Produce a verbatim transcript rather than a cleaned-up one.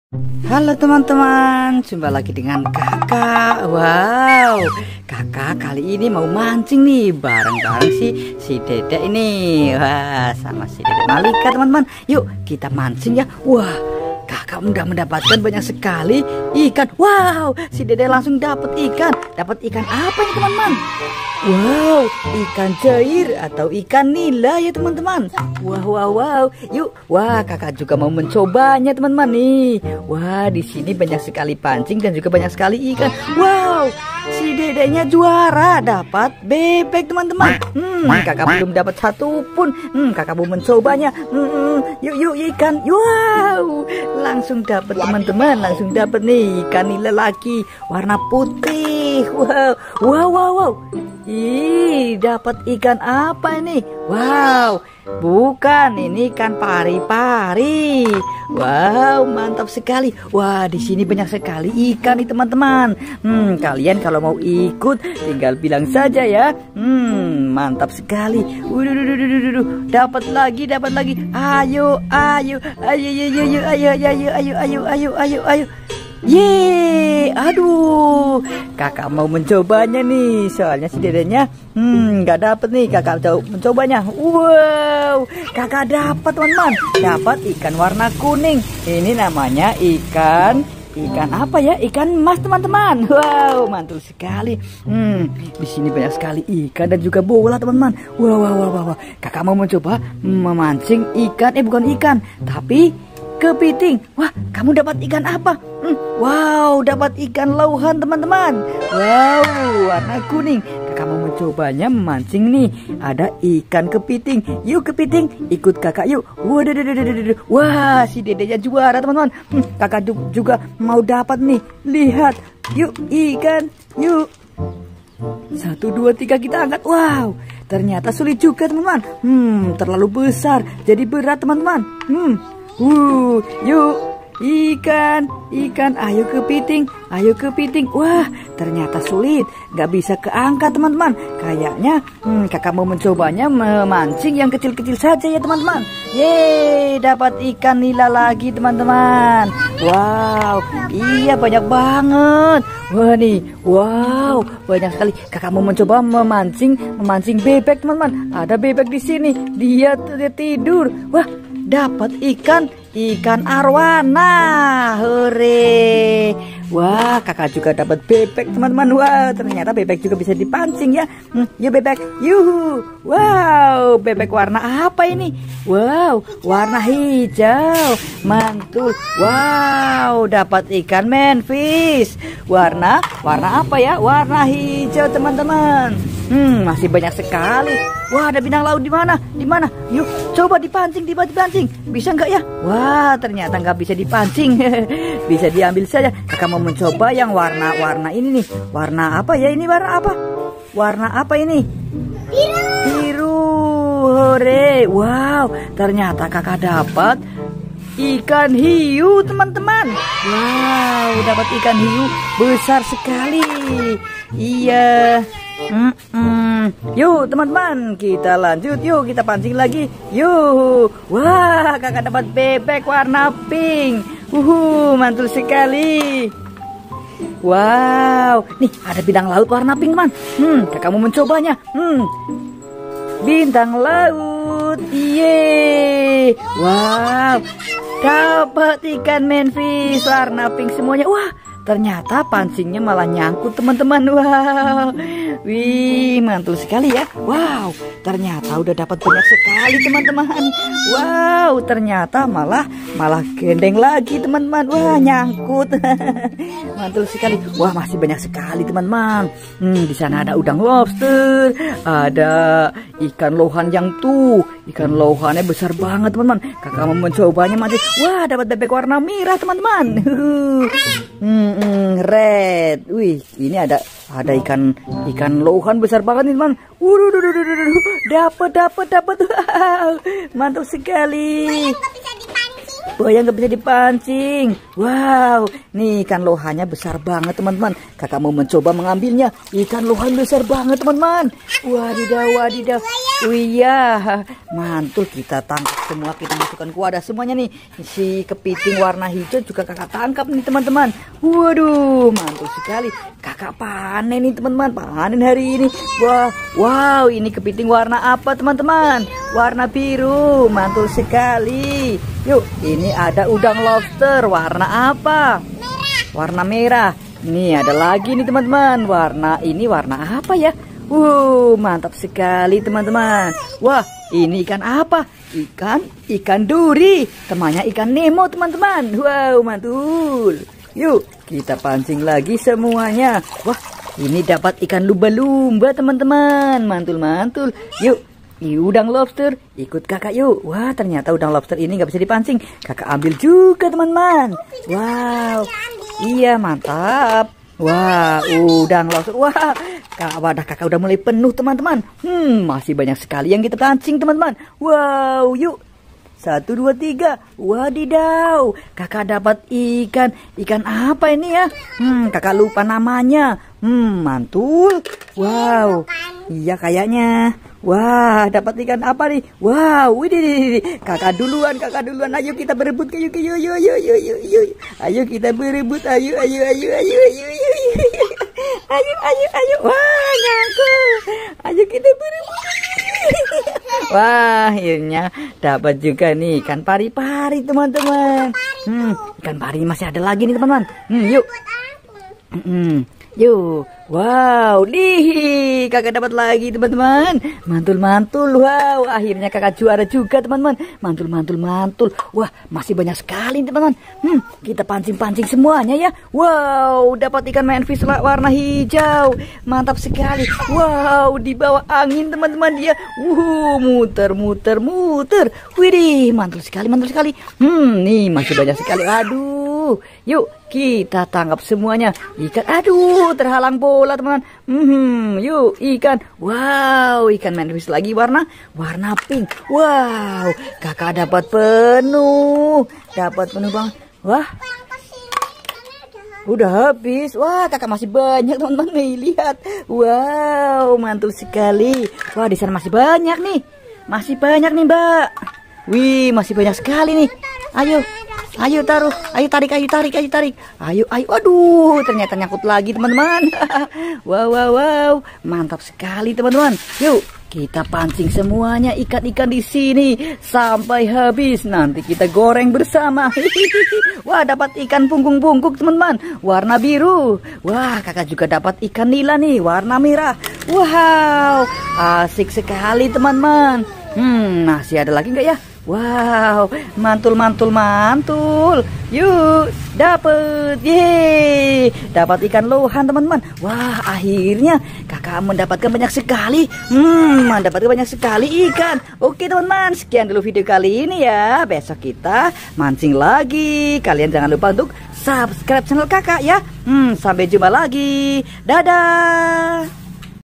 Halo teman-teman, jumpa lagi dengan kakak. Wow, kakak kali ini mau mancing nih bareng-bareng si si Dedek ini. Wah, sama si Dedek Malika teman-teman. Yuk kita mancing ya. Wah, kakak udah mendapatkan banyak sekali ikan. Wow, si Dedek langsung dapat ikan. Dapat ikan apa ini teman-teman? Wow, ikan cair atau ikan nila ya teman-teman. Wow, wow, wow. Yuk, wah kakak juga mau mencobanya teman-teman nih. Wah, di sini banyak sekali pancing dan juga banyak sekali ikan. Wow, si Dedeknya juara dapat bebek teman-teman. Hmm, kakak belum dapat satu pun. Hmm, kakak mau mencobanya. Hmm, yuk, yuk ikan. Wow, langsung dapat teman-teman. Langsung dapat nih ikan nila lagi warna putih. Wow, wow, wow, wow. Ih, dapat ikan apa ini? Wow, bukan, ini ikan pari-pari. Wow, mantap sekali. Wah, di sini banyak sekali ikan nih teman-teman. Hmm, kalian kalau mau ikut tinggal bilang saja ya. Hmm, mantap sekali. Waduh, dapat lagi, dapat lagi. Ayo, ayo, ayo, ayo, ayo, ayo, ayo, ayo, ayo, ayo, ayo, ayo. Yeay, aduh, kakak mau mencobanya nih, soalnya si Dedeknya hmm nggak dapet nih, kakak mau mencobanya. Wow, kakak dapat teman-teman, dapat ikan warna kuning. Ini namanya ikan ikan apa ya? Ikan emas teman-teman. Wow, mantul sekali. Hmm, di sini banyak sekali ikan dan juga bola teman-teman. Wow, wow, wow, wow, kakak mau mencoba memancing ikan, eh bukan ikan, tapi kepiting. Wah, kamu dapat ikan apa? Hmm, wow, dapat ikan lauhan teman-teman. Wow, warna kuning. Kakak mau mencobanya memancing nih. Ada ikan kepiting. Yuk kepiting, ikut kakak yuk. Waduh, wah, si Dedeknya juara teman-teman. Hmm, kakak juga mau dapat nih. Lihat, yuk ikan, yuk. Satu, dua, tiga, kita angkat. Wow, ternyata sulit juga teman-teman. Hmm, terlalu besar, jadi berat teman-teman. Hmm. Uh, yuk ikan, ikan, ayo kepiting, ayo kepiting. Wah, ternyata sulit, nggak bisa keangkat teman-teman. Kayaknya hmm, kakak mau mencobanya memancing yang kecil-kecil saja ya teman-teman. Yeay, dapat ikan nila lagi teman-teman. Wow, iya banyak banget. Wah nih, wow, banyak sekali. Kakak mau mencoba memancing, memancing bebek teman-teman. Ada bebek di sini, dia, dia tidur. Wah, dapat ikan, ikan arwana. Hore. Wah, kakak juga dapat bebek teman-teman. Wah, ternyata bebek juga bisa dipancing ya. Hmm, yuk bebek, yuhu. Wow, bebek warna apa ini? Wow, warna hijau. Mantul. Wow, dapat ikan manfish. Warna, warna apa ya? Warna hijau teman-teman. Hmm, masih banyak sekali. Wah, ada bintang laut di mana? Di mana? Yuk, coba dipancing, tiba dipancing. Bisa nggak ya? Wah, ternyata nggak bisa dipancing. Bisa diambil saja. Kakak mau mencoba yang warna-warna ini nih. Warna apa ya ini? Warna apa? Warna apa ini? Biru. Biru. Hore. Wow, ternyata kakak dapat ikan hiu teman-teman. Wow, dapat ikan hiu besar sekali. Iya. Mm -mm. Yuk teman-teman, kita lanjut. Yuk kita pancing lagi. Yuk. Wah, kakak dapat bebek warna pink. Uhu, mantul sekali. Wow, nih ada bintang laut warna pink teman. Hmm, kakak mau mencobanya. Hmm, bintang laut. Yeay. Wow, dapat ikan manfish warna pink semuanya. Wah, ternyata pancingnya malah nyangkut teman-teman. Wow, wih, mantul sekali ya. Wow, ternyata udah dapat banyak sekali teman-teman. Wow, ternyata malah malah gendeng lagi teman-teman. Wah, nyangkut. Mantul sekali. Wah, masih banyak sekali teman-teman. Hmm, di sana ada udang lobster, ada ikan lohan yang tuh, ikan lohannya besar banget teman-teman. Kakak mau mencobanya mancing. Wah, dapat bebek warna merah teman-teman. Hmm, hmm, red. Wih, ini ada ada ikan ikan lohan besar banget nih teman. Waduh, dapat dapat dapat. Wow, mantap sekali. buaya nggak bisa dipancing. Wow, nih ikan lohanya besar banget teman-teman. Kakak mau mencoba mengambilnya. Ikan lohan besar banget teman-teman. Wadidaw, wadidaw. Oh iya, mantul, kita tangkap semua, kita masukkan ke wadah semuanya nih. Si kepiting warna hijau juga kakak tangkap nih teman-teman. Waduh, mantul sekali. Kakak panen nih teman-teman, panen hari ini. Wah, wow, ini kepiting warna apa teman-teman? Warna biru, mantul sekali. Yuk, ini ada udang lobster, warna apa? Warna merah. Ini ada lagi nih teman-teman, warna ini warna apa ya? Wow, mantap sekali teman-teman. Wah, ini ikan apa? Ikan, ikan duri. Temannya ikan Nemo teman-teman. Wow, mantul. Yuk, kita pancing lagi semuanya. Wah, ini dapat ikan lumba-lumba teman-teman. Mantul-mantul. Yuk, ini udang lobster. Ikut kakak yuk. Wah, ternyata udang lobster ini nggak bisa dipancing. Kakak ambil juga teman-teman. Wow, iya mantap. Wah, udang lobster. Wah, wadah kakak udah mulai penuh teman-teman. Hmm, masih banyak sekali yang kita pancing teman-teman. Wow, yuk. Satu, dua, tiga. Wadidaw, kakak dapat ikan. Ikan apa ini ya? Hmm, kakak lupa namanya. Hmm, mantul. Wow, iya kayaknya. Wah, dapat ikan apa nih? Wow, widih, kakak duluan, kakak duluan. Ayo kita berebut, yuk, yuk, yuk, yuk, yuk, yuk, yuk. Ayo kita berebut, ayo, ayo, ayo, ayo, ayo, ayo, ayo, ayo, ayo. Wah, ngaku. Ayo kita berebut. Wah, akhirnya dapat juga nih ikan pari-pari teman-teman. Hmm, ikan pari masih ada lagi nih teman-teman. Hmm, yuk. Hmm. Yuk, wow, nih kakak dapat lagi teman-teman. Mantul-mantul, wow, akhirnya kakak juara juga teman-teman. Mantul-mantul, mantul. Wah, masih banyak sekali teman-teman. Hmm, kita pancing-pancing semuanya ya. Wow, dapat ikan manfish warna hijau. Mantap sekali. Wow, di bawah angin teman-teman dia. Wuh, muter, muter, muter. Widih, mantul sekali, mantul sekali. Hmm, nih masih banyak sekali. Aduh, yuk. Kita tangkap semuanya. Ikan, aduh, terhalang bola teman-teman. Hmm, yuk ikan. Wow, ikan manfish lagi warna warna pink. Wow, kakak dapat penuh, dapat penuh bang. Wah, udah habis. Wah, kakak masih banyak teman-teman nih, lihat. Wow, mantul sekali. Wah, di sana masih banyak nih, masih banyak nih mbak. Wih, masih banyak sekali nih. Ayo. Ayo taruh, ayo tarik, ayo tarik, ayo tarik. Ayo, ayo, aduh, ternyata nyangkut lagi teman-teman. Wow, wow, wow, mantap sekali teman-teman. Yuk, kita pancing semuanya ikan-ikan di sini sampai habis. Nanti kita goreng bersama. Wah, dapat ikan punggung-punggung teman-teman, warna biru. Wah, kakak juga dapat ikan nila nih, warna merah. Wow, asik sekali teman-teman. Hmm, masih ada lagi nggak ya? Wow, mantul, mantul, mantul. Yuk, dapet. Yeay, dapat ikan lohan teman-teman. Wah, akhirnya kakak mendapatkan banyak sekali. Hmm, mendapatkan banyak sekali ikan. Oke teman-teman, sekian dulu video kali ini ya. Besok kita mancing lagi. Kalian jangan lupa untuk subscribe channel kakak ya. Hmm, sampai jumpa lagi. Dadah.